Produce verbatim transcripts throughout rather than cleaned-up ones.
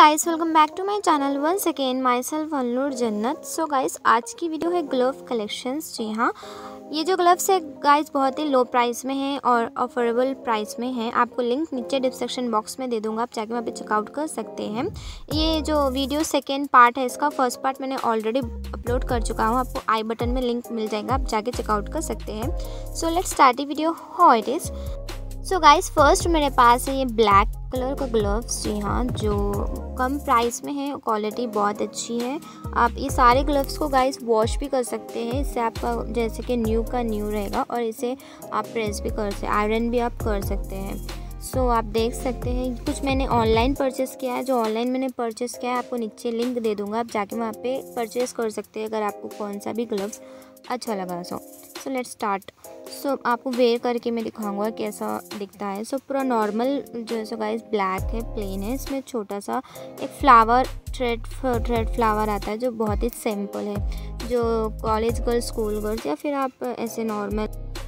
Guys, welcome back to my channel once again myself Anoor Jannat. So guys, आज की video है glove collections. जी हाँ, ये जो ग्लव्स है गाइस बहुत ही लो प्राइस में है और अफोर्डेबल प्राइस में है। आपको लिंक नीचे डिस्क्रिप्शन बॉक्स में दे दूंगा, आप जाके वहाँ पे चेकआउट कर सकते हैं। ये जो वीडियो सेकेंड पार्ट है, इसका फर्स्ट पार्ट मैंने ऑलरेडी अपलोड कर चुका हूँ, आपको आई बटन में लिंक मिल जाएगा, आप जाके चेकआउट कर सकते हैं। So let's start the video how it is. So guys, first मेरे पास है ये ब्लैक कलर का ग्लव्स। जी हाँ, जो कम प्राइस में है, क्वालिटी बहुत अच्छी है। आप ये सारे ग्लव्स को गाइस वॉश भी कर सकते हैं, इससे आपका जैसे कि न्यू का न्यू रहेगा और इसे आप प्रेस भी कर सकते, आयरन भी आप कर सकते हैं। सो so, आप देख सकते हैं कुछ मैंने ऑनलाइन परचेज़ किया है। जो ऑनलाइन मैंने परचेज़ किया है आपको नीचे लिंक दे दूंगा, आप जाके वहाँ पे परचेज़ कर सकते हैं अगर आपको कौन सा भी ग्लव्स अच्छा लगा। सो सो लेट्स स्टार्ट। सो आपको वेयर करके मैं दिखाऊंगा कैसा दिखता है। सो so, पूरा नॉर्मल जो है सो गाइस ब्लैक है, प्लेन है। इसमें छोटा सा एक फ्लावर थ्रेड थ्रेड फ्लावर आता है जो बहुत ही सिंपल है, जो कॉलेज गर्ल्स, स्कूल गर्ल्स या फिर आप ऐसे नॉर्मल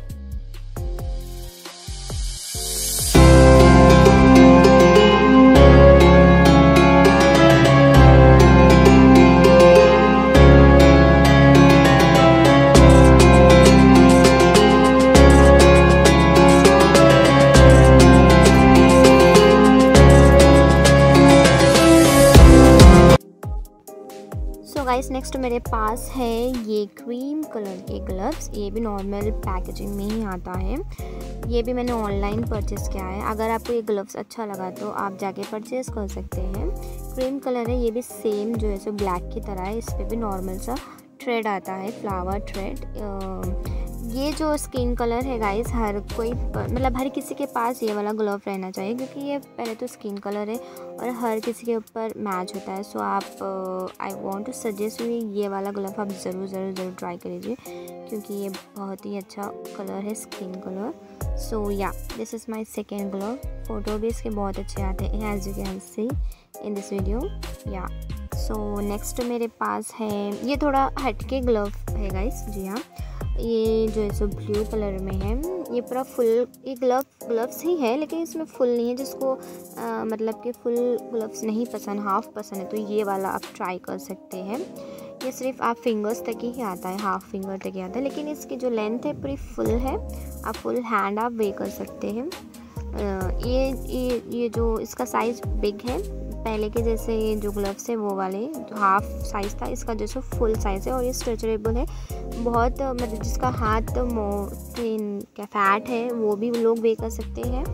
सो गाइस, नेक्स्ट मेरे पास है ये क्रीम कलर के ग्लव्स। ये भी नॉर्मल पैकेजिंग में ही आता है, ये भी मैंने ऑनलाइन परचेज़ किया है। अगर आपको ये ग्लव्स अच्छा लगा तो आप जाके परचेज़ कर सकते हैं। क्रीम कलर है, ये भी सेम जो है सो ब्लैक की तरह है। इस पर भी नॉर्मल सा थ्रेड आता है, फ्लावर थ्रेड। ये जो स्किन कलर है गाइस, हर कोई मतलब हर किसी के पास ये वाला ग्लव रहना चाहिए, क्योंकि ये पहले तो स्किन कलर है और हर किसी के ऊपर मैच होता है। सो आप I want to suggest you ये वाला ग्लव आप ज़रूर ज़रूर ज़रूर ट्राई करिए, क्योंकि ये बहुत ही अच्छा कलर है, स्किन कलर। सो या this is my second glove. Photo भी इसके बहुत अच्छे आते हैं, as you can see in this video. या सो नेक्स्ट मेरे पास है ये थोड़ा हटके ग्लव है गाइस। जी हाँ, ये जो है सो ब्लू कलर में है। ये पूरा फुल ये ग्लव ग्लव्स ही है, लेकिन इसमें फुल नहीं है। जिसको आ, मतलब कि फुल ग्लव्स नहीं पसंद, हाफ पसंद है, तो ये वाला आप ट्राई कर सकते हैं। ये सिर्फ आप फिंगर्स तक ही आता है, हाफ फिंगर तक ही आता है, लेकिन इसकी जो लेंथ है पूरी फुल है। आप फुल हैंड आप वे कर सकते हैं। आ, ये ये ये जो इसका साइज़ बिग है, पहले के जैसे ये जो ग्लव्स है वो वाले जो हाफ साइज़ था, इसका जैसे फुल साइज़ है और ये स्ट्रेचरेबल है बहुत। मतलब जिसका हाथ मोटिन क्या फैट है वो भी लोग वे कर सकते हैं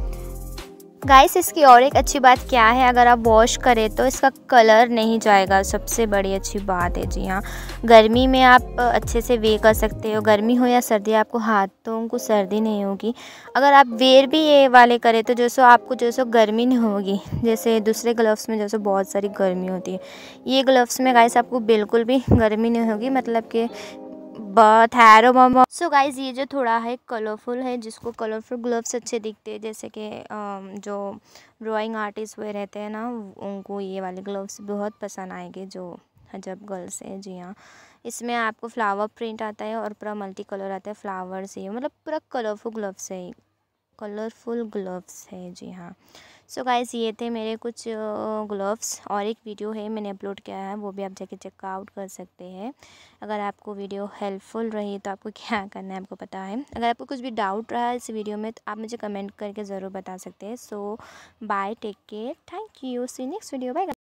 गाइस। इसकी और एक अच्छी बात क्या है, अगर आप वॉश करें तो इसका कलर नहीं जाएगा, सबसे बड़ी अच्छी बात है। जी हाँ, गर्मी में आप अच्छे से वे कर सकते हो, गर्मी हो या सर्दी, आपको हाथों को सर्दी नहीं होगी। अगर आप वेयर भी ये वाले करें तो जो सो आपको जो सो गर्मी नहीं होगी, जैसे दूसरे ग्लव्स में जो सो बहुत सारी गर्मी होती है। ये ग्लव्स में गाइस आपको बिल्कुल भी गर्मी नहीं होगी, मतलब कि बहुत हैरो मामा। सो गाइज, ये जो थोड़ा है कलरफुल है, जिसको कलरफुल ग्लव्स अच्छे दिखते हैं, जैसे कि जो ड्राइंग आर्टिस्ट हुए रहते हैं ना, उनको ये वाले ग्लव्स बहुत पसंद आएंगे, जो हजब गर्ल्स है। जी हाँ, इसमें आपको फ्लावर प्रिंट आता है और पूरा मल्टी कलर आता है फ्लावर से, मतलब पूरा कलरफुल ग्लव्स है, कलरफुल ग्लव्स है। जी हाँ, सो गाइस, ये थे मेरे कुछ ग्लव्स। और एक वीडियो है मैंने अपलोड किया है, वो भी आप जाके चेकआउट कर सकते हैं। अगर आपको वीडियो हेल्पफुल रही तो आपको क्या करना है आपको पता है। अगर आपको कुछ भी डाउट रहा इस वीडियो में तो आप मुझे कमेंट करके ज़रूर बता सकते हैं। So bye, take care, thank you, see next video, bye.